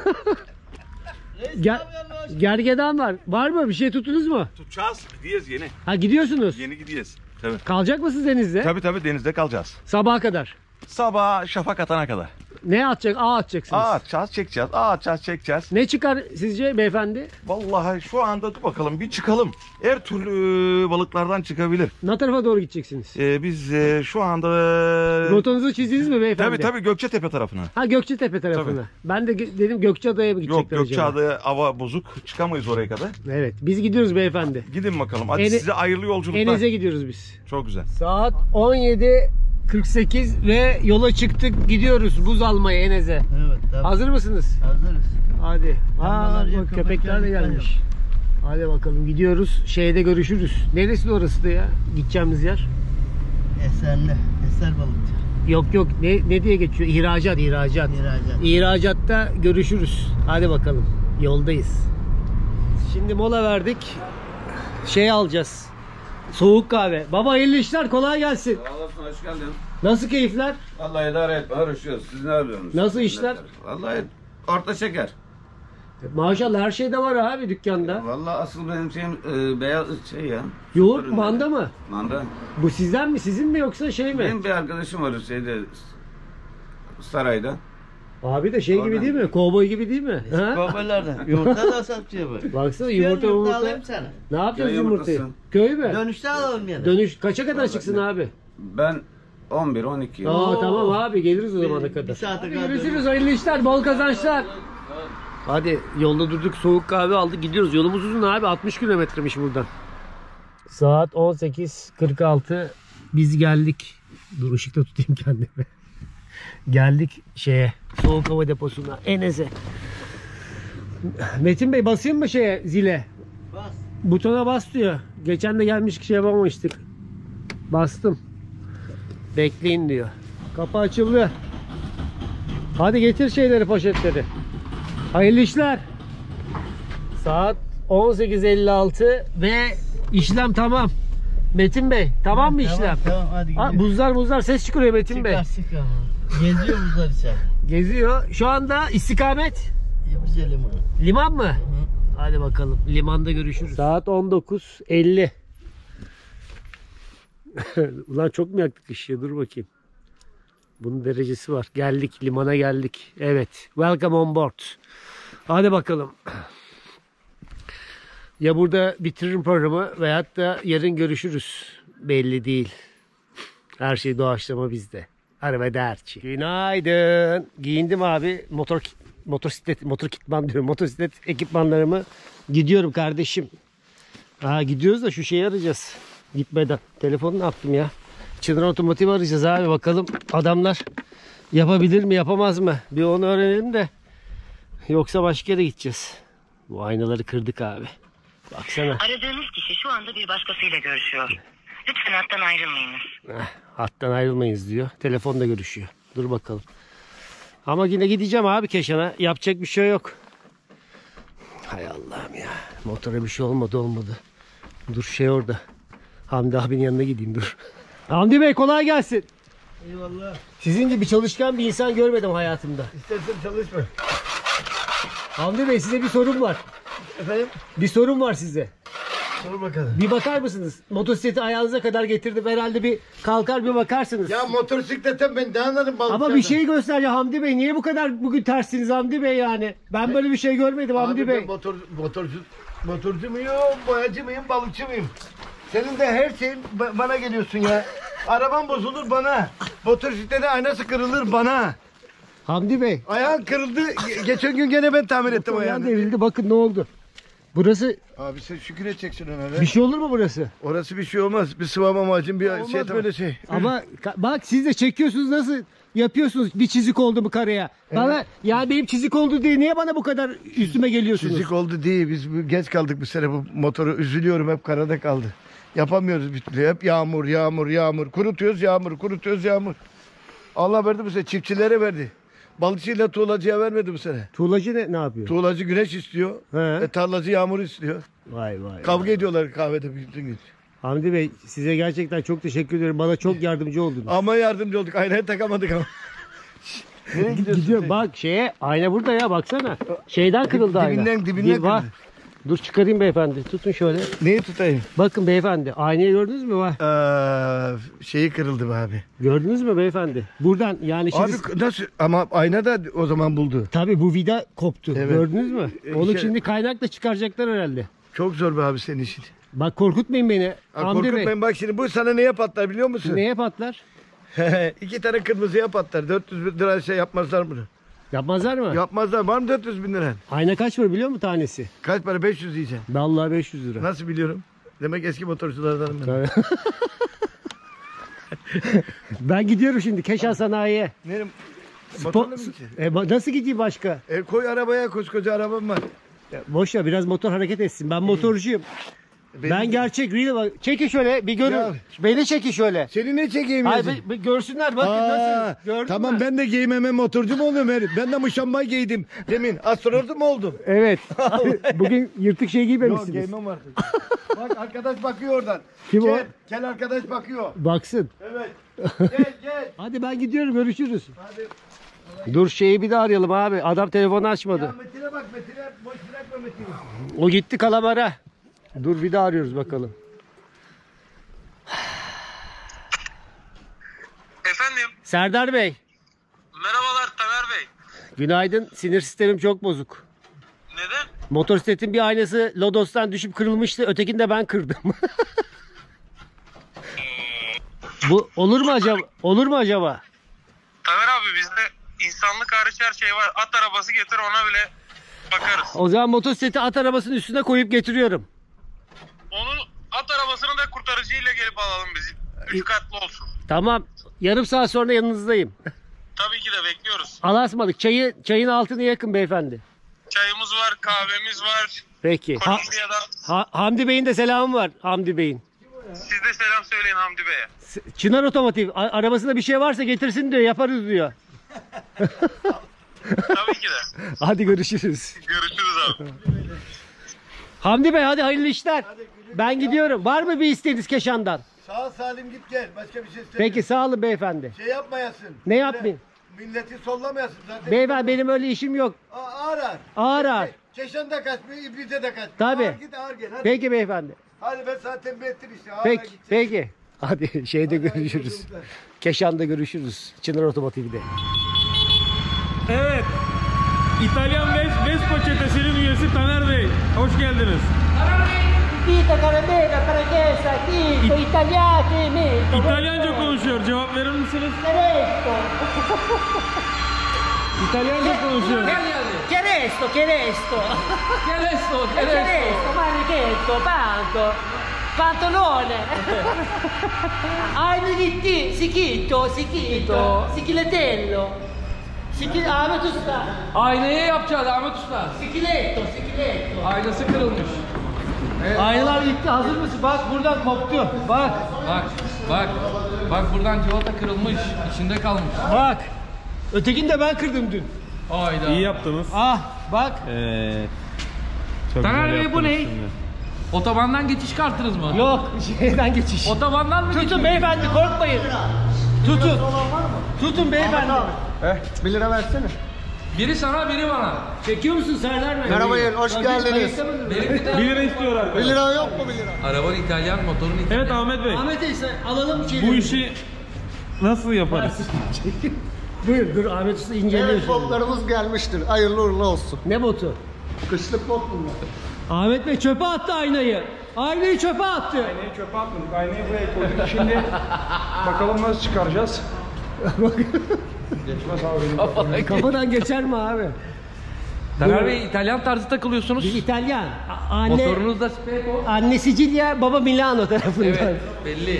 Ger gergedan var. Var mı? Bir şey tuttunuz mu? Tutacağız. Gidiyoruz yeni. Ha gidiyorsunuz. Yeni gidiyoruz. Tabii. Kalacak mısınız denizde? Tabii tabii denizde kalacağız. Sabaha kadar. Sabah şafak atana kadar. Ne atacak? Ağ atacaksınız. Ağ atacağız, çekeceğiz. Ağ atacağız, çekeceğiz. Ne çıkar sizce beyefendi? Vallahi şu anda dur bakalım bir çıkalım. Her türlü e, balıklardan çıkabilir. Ne tarafa doğru gideceksiniz? E, biz e, şu anda... Rotanızı çizdiniz mi beyefendi? Tabii tabii Gökçetepe tarafına. Ha Gökçetepe tarafına. Tabii. Ben de ge- dedim Gökçeada'ya mı Yok gidecekler acaba? Gökçeada hava bozuk. Çıkamayız oraya kadar. Evet biz gidiyoruz beyefendi. Gidin bakalım. Hadi Ene- size hayırlı yolculuklar. Enes'e gidiyoruz biz. Çok güzel. Saat on yedi kırk sekiz ve yola çıktık gidiyoruz buz almaya Enes'e. Evet tabii. Hazır mısınız? Hazırız. Hadi. Aa, Yanmalar, bak, köpekler köpekler de dikkat gelmiş. Hadi bakalım gidiyoruz. Şeyde görüşürüz. Neresi de orası da ya? Gideceğimiz yer. Eserli. Eser balıkçı. Yok yok ne ne diye geçiyor? İhracat, ihracat. İhracat. İhracatta görüşürüz. Hadi bakalım. Yoldayız. Şimdi mola verdik. Şey alacağız. Soğuk kahve. Baba hayırlı işler, kolay gelsin. Sağ olasın, hoş geldin. Nasıl keyifler? Vallahi idare etme, uğraşıyoruz. Siz ne yapıyorsunuz? Nasıl işler? Vallahi orta şeker. Maşallah her şeyde var abi dükkanda. Vallahi asıl benim şeyim e, beyaz şey ya. Yoğurt Ürünleri. manda mı? Manda. Bu sizden mi? Sizin mi yoksa şey mi? Benim bir arkadaşım var şeyde sarayda. Abi de şey gibi Oradan. değil mi? Kovboy gibi değil mi? Ha? Kovboylardan. Yumurta da satıyor bu. Baksana Yumurta yumurta yumurta. alayım sana. Ne yapacağız Köy yumurtayı? yumurtası. Köy mü? Dönüşte alalım ya da. Dönüş kaça kadar çıksın abi? Ben on bir on iki. Aa Oo. tamam abi geliriz o zamana Bir- kadar. bir saate Hadi kadar görüşürüz, hayırlı işler, bol kazançlar. Hadi yolda durduk, soğuk kahve aldık, gidiyoruz. Yolumuz uzun abi, altmış kilometremiş buradan. Saat on sekiz kırk altı. Biz geldik. Dur ışıkta tutayım kendimi. Geldik şeye, soğuk hava deposuna, Enes'e. Metin Bey basayım mı şeye, zile? Bas. Butona bas diyor. Geçen de gelmiş şey yapamamıştık. Bastım. Bekleyin diyor. Kapı açıldı. Hadi getir şeyleri, poşetleri. Hayırlı işler. Saat on sekiz elli altı ve işlem tamam. Metin Bey tamam mı işlem? Tamam hadi Ha, buzlar buzlar ses çıkarıyor Metin Bey. çıkar. Geziyor buzlar içeri. Geziyor. Şu anda istikamet Yapıcı limanı. liman mı? Hadi bakalım. Limanda görüşürüz. Saat on dokuz elli. Ulan çok mu yaktık ışığı? Dur bakayım. Bunun derecesi var. Geldik. Limana geldik. Evet. Welcome on board. Hadi bakalım. Ya burada bitiririm programı veyahut da yarın görüşürüz. Belli değil. Her şey doğaçlama bizde. Arrivederci. Günaydın. Giyindim abi. Motor motosiklet, motor kitman diyorum. Motosiklet ekipmanlarımı gidiyorum kardeşim. Ha, gidiyoruz da şu şeyi arayacağız. Gitmeden. Telefonu ne yaptım ya? Çınar Otomotiv arayacağız abi. Bakalım adamlar yapabilir mi yapamaz mı? Bir onu öğrenelim de. Yoksa başka yere gideceğiz. Bu aynaları kırdık abi. Baksana. Aradığınız kişi şu anda bir başkasıyla görüşüyor. Lütfen hattan ayrılmayınız. Heh, hattan ayrılmayız diyor. Telefonda görüşüyor. Dur bakalım. Ama yine gideceğim abi Keşan'a. Yapacak bir şey yok. Hay Allah'ım ya. Motora bir şey olmadı olmadı. Dur şey orada. Hamdi abinin yanına gideyim dur. Hamdi Bey kolay gelsin. Eyvallah. Sizin gibi çalışkan bir insan görmedim hayatımda. İstersen çalışma. Hamdi Bey size bir sorum var. Efendim? Bir sorum var size. Sor bakalım. Bir bakar mısınız? Motosikleti ayağınıza kadar getirdim. Herhalde bir kalkar bir bakarsınız. Ya motosiklete ben ne anladım balıkçıdan. Ama bir şey göstereceğim Hamdi Bey. Niye bu kadar bugün tersiniz Hamdi Bey yani? Ben böyle bir şey görmedim Hamdi Abi Bey. ben motor, motorcu, motorcu muyum, boyacı mıyım, balıkçı mıyım? Senin de her şeyin ba- bana geliyorsun ya. Araban bozulur bana. Motosikletin aynası kırılır bana. Hamdi Bey. Ayağın kırıldı. Ge- Geçen gün gene ben tamir ettim Ayağım ayağını. devrildi. Bakın ne oldu. Burası Abi sen şükür edeceksin ona be. bir şey olur mu burası? Orası bir şey olmaz. Bir sıvama macun bir Olmaz şey mı? böyle şey. Ama ka- bak siz de çekiyorsunuz, nasıl yapıyorsunuz? Bir çizik oldu mu karaya? Bana ya benim çizik oldu diye niye bana bu kadar üstüme geliyorsunuz? Çizik oldu değil. Biz bu- geç kaldık bu sene bu motoru. Üzülüyorum, hep karada kaldı. Yapamıyoruz bir türlü. Hep yağmur, yağmur, yağmur. Kurutuyoruz yağmur, kurutuyoruz yağmur. Allah verdi bu sene. Çiftçilere verdi. Balıkçıyla tuğlacıya vermedi bu sene. Tuğlacı ne, ne yapıyor? Tuğlacı güneş istiyor. He. E, tarlacı yağmur istiyor. Vay vay. Kavga ediyorlar kahvede bütün gün. Hamdi Bey size gerçekten çok teşekkür ediyorum. Bana çok yardımcı oldunuz. Ama yardımcı olduk. Aynayı takamadık ama. Nereye gidiyorsun? Gidiyorum bak şeye, ayna burada ya, baksana. Şeyden kırıldı ayna. Dibinden dibinden Bir var. kırıldı. Dur çıkarayım beyefendi. Tutun şöyle. Neyi tutayım? Bakın beyefendi. Aynayı gördünüz mü? Var. Ee, şeyi kırıldı be abi. Gördünüz mü beyefendi? Buradan yani şimdi... Abi nasıl? Ama ayna da o zaman buldu. Tabii bu vida koptu. Evet. Gördünüz mü? Ee, Onu şey- şimdi kaynakla çıkaracaklar herhalde. Çok zor be abi senin işin. Bak korkutmayın beni. Ha, Hamdi Bey. korkutmayın bak şimdi bu sana neye patlar biliyor musun? Neye patlar? İki tane kırmızıya patlar. dört yüz bin lira şey yapmazlar bunu. Yapmazlar mı? Yapmazlar. Var mı dört yüz bin lira? Ayna kaç var biliyor musun tanesi? Kaç para? beş yüz diyeceksin. Vallahi beş yüz lira. Nasıl biliyorum? Demek eski motorculardanım ben. Tabii. Ben gidiyorum şimdi Keşan Sanayi'ye. Nereye? Spo- Motorla mı gideceksin? E, ba- nasıl gideyim başka? E, koy arabaya, koskoca arabam var. Ya, boş ver, biraz motor hareket etsin. Ben motorcuyum. Benim- Ben gerçek real. Çekin şöyle bir görün. Ya. Beni çekin şöyle. Seni ne çekeyim Hayır, yazın? bir, bir görsünler bakın Aa, nasıl. Gördün tamam mü? ben de giymeme motorcu mu oluyorum herif? Ben de muşambay giydim. Demin astronot mu oldum? Evet. Bugün yırtık şey Yok giymemişsiniz. giymem artık. Bak arkadaş bakıyor oradan. Kim o? Gel, gel arkadaş bakıyor. Baksın. Evet. Gel gel. Hadi ben gidiyorum, görüşürüz. Hadi. Dur şeyi bir de arayalım abi. Adam telefonu açmadı. Ya Metin'e bak Metin'e. Boş bırakma Metin'i. O gitti Kalamara. Dur bir daha arıyoruz bakalım. Efendim? Serdar Bey. Merhabalar Tamer Bey. Günaydın. Sinir sistemim çok bozuk. Neden? Motosikletin bir aynası Lodos'tan düşüp kırılmıştı. Ötekini de ben kırdım. Bu olur mu acaba? Olur mu acaba? Tamer abi bizde insanlık hariç her şey var. At arabası getir ona bile bakarız. O zaman motosikleti at arabasının üstüne koyup getiriyorum. Onu at arabasını da kurtarıcıyla gelip alalım biz. Üç katlı olsun. Tamam. Yarım saat sonra yanınızdayım. Tabii ki de bekliyoruz. Alasmadık. Çayı, çayın altını yakın beyefendi. Çayımız var, kahvemiz var. Peki. Ha, Kolombiya'da. Ha- Hamdi Bey'in de selamı var. Hamdi Bey'in. Siz de selam söyleyin Hamdi Bey'e. Çınar Otomotiv. A- arabasında bir şey varsa getirsin diyor. Yaparız diyor. Tabii ki de. Hadi görüşürüz. Görüşürüz abi. Hamdi Bey hadi hayırlı işler. Ben gidiyorum. Var mı bir isteğiniz Keşan'dan? Sağ salim git gel. Başka bir şey istemiyorum. Peki sağ olun beyefendi. Şey yapmayasın. Ne yapmayayım? Milleti sollamayasın zaten. Beyefendi benim öyle işim yok. A- Ağır ağır. Ağır ağır. Keşan da kaçmıyor, İbrite de kaçmıyor. Tabii. Ağır git ağır gel. Hadi. Peki beyefendi. Hadi ben sana tembih ettim işte. Ağır Peki, git. peki. Hadi şeyde görüşürüz. Keşan'da görüşürüz. Çınar Otomotiv'de. Evet. İtalyan Ves Vespa çetesinin üyesi Taner Bey. Hoş geldiniz. Tito Carabela, Parachesa, Tito, Italiani, İtalyanca konuşuyor. Cevap verir misiniz? İtalyanca konuşuyor. Che resto, che resto? Che resto, che Che resto. resto, manichetto, panto, pantalone. Ai diritti, sikito, sikito, sikiletello. Sikil, Ahmet Usta. Aynayı yapacağız Ahmet Usta. Sikiletto, sikiletto. Aynası kırılmış. Evet. Aynalar gitti, hazır mısın? Bak buradan koptu. Bak, Bak, bak. Bak buradan civata kırılmış. İçinde kalmış. bak. Ötekini de ben kırdım dün. Hayda. İyi yaptınız. Ah, bak. Evet. Çok Taner güzel Bey bu ne? yaptınız şimdi. Otobandan geçiş kartınız mı? Yok, şeyden geçiş. Otobandan mı Tutun geçiş? beyefendi, korkmayın. Tutun. Tutun beyefendi. Eh, bir lira versene. Biri sana biri bana. Çekiyor musun Serdar Bey? Merhaba, hoş geldiniz. Benim bir tane... bir lira istiyorlar. Bir lira yok mu bir lira? Arabanın İtalyan, motorun İtalyan. Evet Ahmet Bey. Ahmet Bey sen alalım içeri. Bu işi nasıl yaparız? Buyur, dur Ahmet Usta inceliyor Evet, şimdi. botlarımız gelmiştir. Hayırlı uğurlu olsun. Ne botu? Kışlık bot bunlar. Ahmet Bey çöpe attı aynayı. Aynayı çöpe attı. Aynayı çöpe atmadık. Aynayı buraya koyduk. Şimdi bakalım nasıl çıkaracağız. Geçmez abi. Kafadan geçer mi abi? Taner Bey İtalyan tarzı takılıyorsunuz. Biz İtalyan. A- anne, Motorunuz da Speco. anne Sicilya, baba Milano tarafından. Evet belli.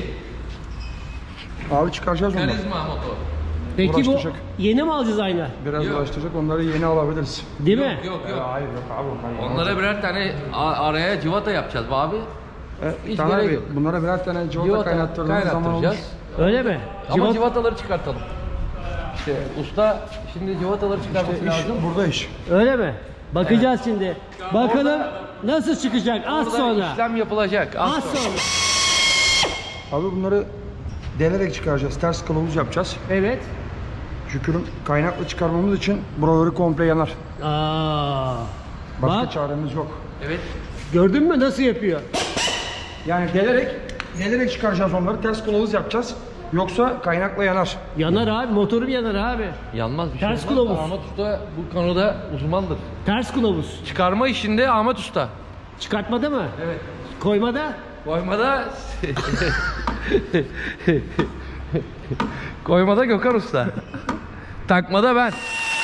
Abi çıkaracağız onları. Karizma motor. Peki bu Uğraştıracak. yeni mi alacağız ayna? Biraz Yok. uğraştıracak. Onları yeni alabiliriz. Değil mi? Yok yok. Hayır yok abi. Hayır. Onlara birer tane a- araya civata yapacağız bu abi. Hiç Taner gerek Bey, yok. bunlara birer tane civata, Civata kaynattırdığımız zaman olur. kaynattıracağız. Öyle mi? Ama Civat- civataları çıkartalım. İşte usta şimdi civataları çıkarması İş, lazım. burada iş. Öyle mi? Bakacağız şimdi. Bakalım nasıl çıkacak az Burada sonra. işlem yapılacak. Az, Az sonra. sonra. Abi bunları delerek çıkaracağız. Ters kılavuz yapacağız. Evet. Şükürün kaynaklı çıkarmamız için buraları komple yanar. Aa. Başka Bak. çaremiz yok. Evet. Gördün mü nasıl yapıyor? Yani delerek, delerek çıkaracağız onları. Ters kılavuz yapacağız. Yoksa kaynakla yanar. Yanar abi, motorum yanar abi. Yanmaz bir şey Ters olmaz. kılavuz. Ahmet Usta bu konuda uzmandır. Ters kılavuz. Çıkarma işinde Ahmet Usta. Çıkartmada mı? Evet. Koymada? Koymada Koymada Gökhan Usta. Takmada ben.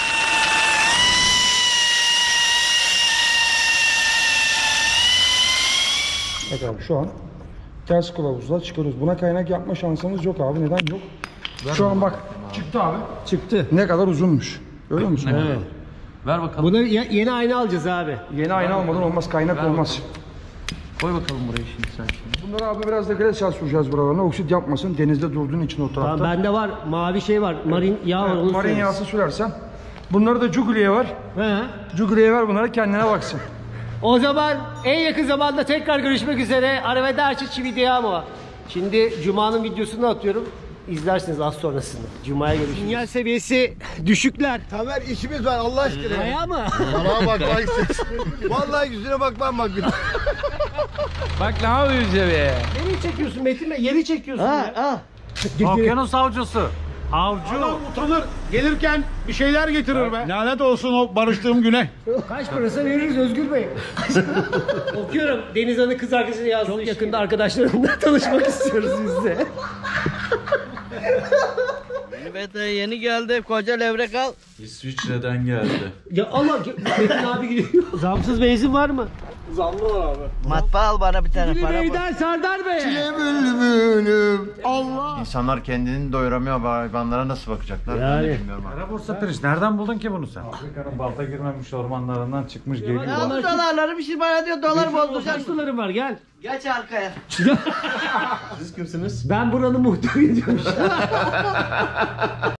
Bak abi şu an ters kılavuzla çıkarıyoruz. Buna kaynak yapma şansımız yok abi. Neden yok? Şu an bak çıktı abi. Çıktı. Ne kadar uzunmuş. Görüyor musun? Evet. Ver bakalım. Bunu ye- yeni ayna alacağız abi. Yeni ayna almadan olmaz. Kaynak Ver olmaz. Koy bakalım buraya şimdi sen şimdi. Bunları abi biraz da gresel süreceğiz buralarına. Oksit yapmasın. Denizde durduğun için o tarafta. Tamam, bende var. Mavi şey var. Marin yağ var. Evet, Onu marin söyleriz. yağsı sürersen. Bunları da Cuguli'ye var. He. Cuguli'ye ver bunları kendine baksın. O zaman en yakın zamanda tekrar görüşmek üzere. Arrivederci ci vediamo. Şimdi Cuma'nın videosunu atıyorum. İzlersiniz az sonrasında. Cuma'ya görüşürüz. Sinyal seviyesi düşükler. Tamer işimiz var Allah aşkına. Kaya mı? Bana bak bak. Vallahi yüzüne bakmam bak bir. Bak ne yapıyoruz ya be. Nereye çekiyorsun Metin Bey? Yeri çekiyorsun Ha ya. ha. Okyanus avcısı. Avcı. Adam utanır. Gelirken bir şeyler getirir be. Lanet olsun o barıştığım güne. Kaç parası veririz Özgür Bey? Okuyorum. Deniz Hanım kız arkadaşına yazdı. Çok yakında arkadaşlarımla tanışmak istiyoruz biz de. Evet yeni geldi. Koca levrek al. İsviçre'den geldi. Ya Allah Metin abi gidiyor. Zamsız benzin var mı? Zamlı var abi. Matbaa al bana bir tane Çile para. Bey'den Serdar Bey. Allah. İnsanlar kendini doyuramıyor ama hayvanlara nasıl bakacaklar? Yani. Ben de bilmiyorum. Kara borsa pirinç. Nereden buldun ki bunu sen? Afrika'nın balta girmemiş ormanlarından çıkmış geliyor. Ya bu dolarları bir şey bana diyor dolar bozduracak. Kaç dolarım var gel. Geç arkaya. Siz kimsiniz? Ben buranın muhtarıyım diyormuş.